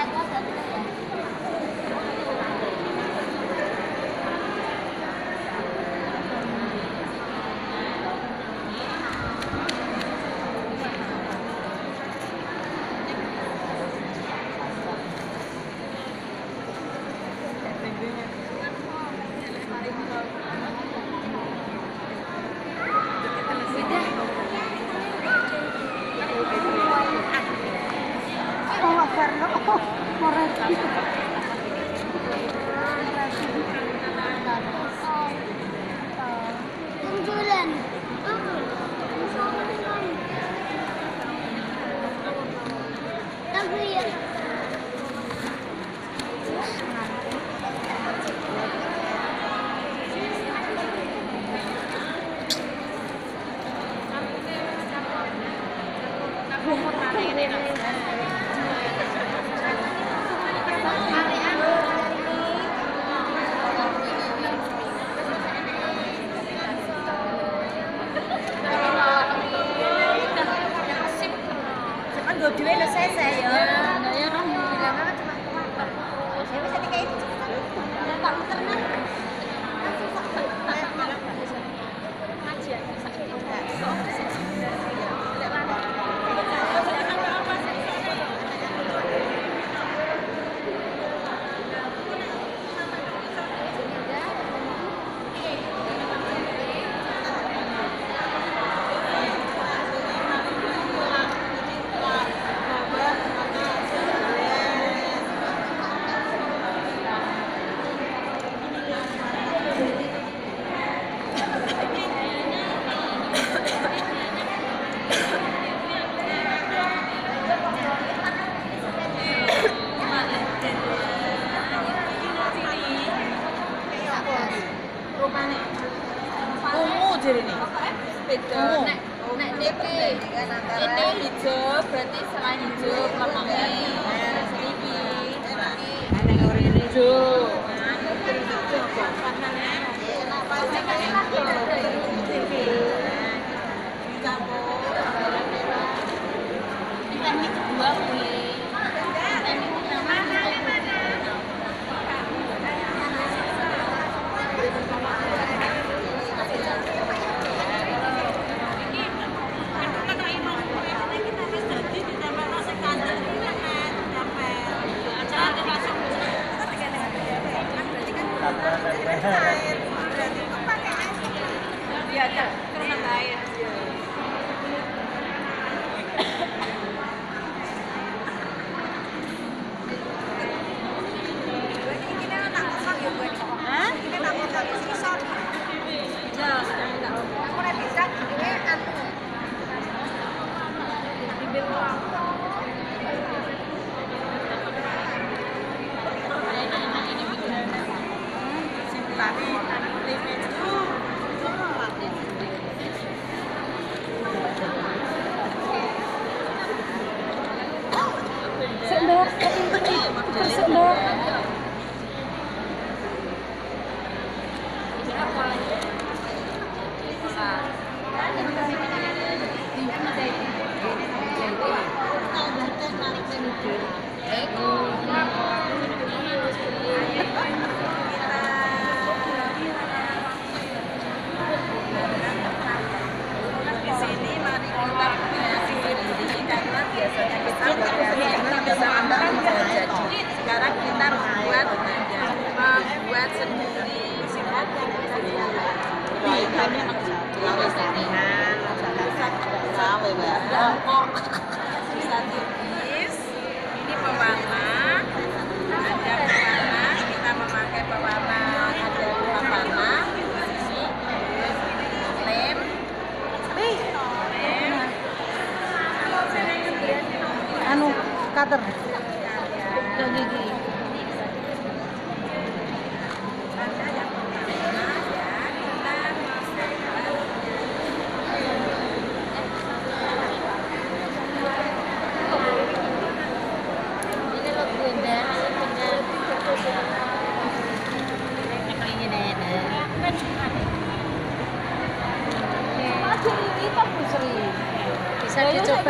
Bisa dicoba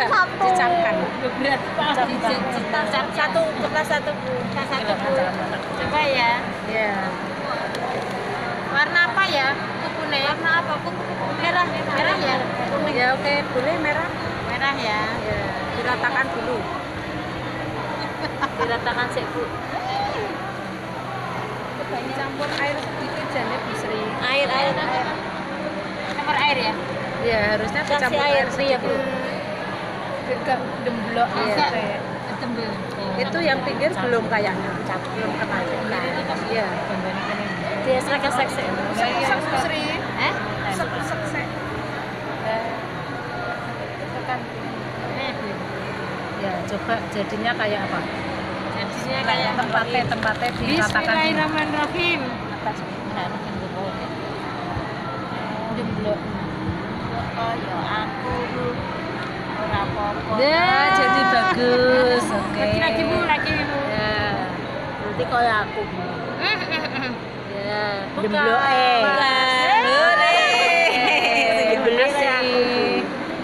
Dicapkan. Satu kertas satu Bu. Coba ya. Ya. Warna apa ya? Kukunya warna apa? Kuku merah. Merah ya? Kuning. Ya oke, boleh merah. Merah ya. Ya, diratakan dulu. Diratakan sih Bu. Campur air sedikit jane Bisri. Air. Campur air ya? Ya, harusnya Kasih dicampur air air ya Bu. Enggak demblok Iya. ya. Itu yang pinggir belum kayaknya. Belum kena. Iya. Dia sek-sek sih. Bisri. Sek-sek. Itu kan ya coba jadinya kayak apa? Jadinya kayak Tempatnya diratakan. Bismillahirrahmanirrahim. Demblok. Oh ya aku ora apa-apa. Ya, jadi bagus. Oke. Lagi Bu. Ya. Nanti kayak aku. Ya, Bukan. demblok Terima kasih.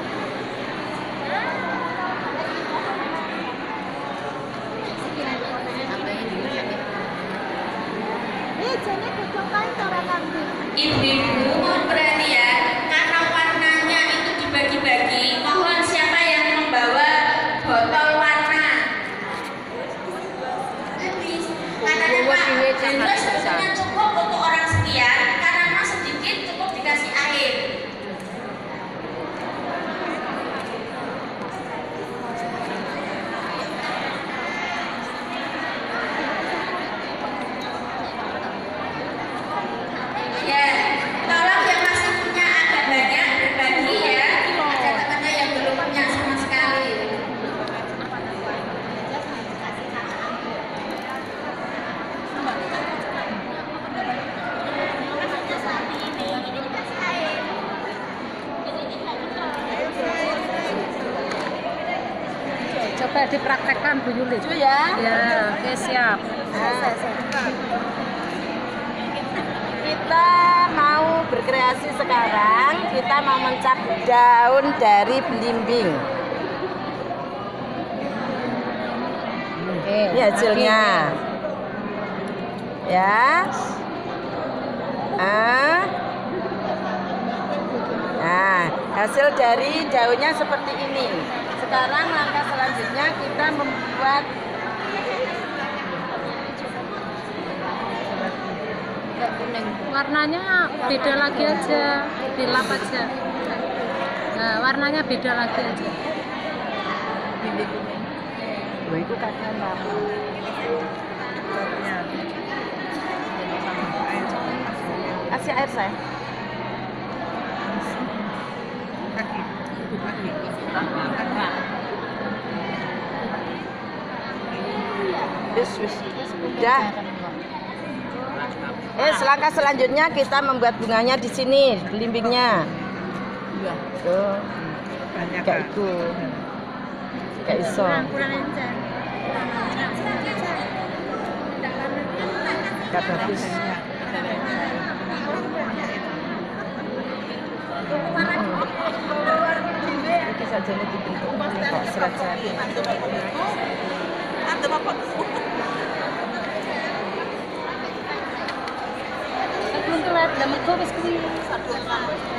Ibu-ibu mohon perhatian karena warnanya itu dibagi-bagi. Mohon siapa yang membawa botol warna? Habis. Katanya Pak, terus sebetulnya cukup untuk orang sekian karena memang sedikit cukup dikasih air. Ya, tolong yang masih punya agak banyak berbagi ya. Ada temannya yang belum punya sama sekali. Coba dipraktekkan Bu Yuli. Ya. Ya, oke siap. Kita mau berkreasi sekarang. Kita mau mencak daun dari belimbing. Oke. Ini hasilnya. Ya. Nah, hasil dari daunnya seperti ini. Sekarang langkah selanjutnya kita membuat Warnanya beda lagi aja, dilap aja. Nah, warnanya beda lagi aja. itu kacang lama. Kasih air saya. Wis. Udah. Langkah selanjutnya kita membuat bunganya di sini, belimbingnya. Tuh. Kayak itu. Kayak iso. Gak bagus. Ini saja nih dibentuk kok serat-serat. Belum telat, dalam itu wis kuwi.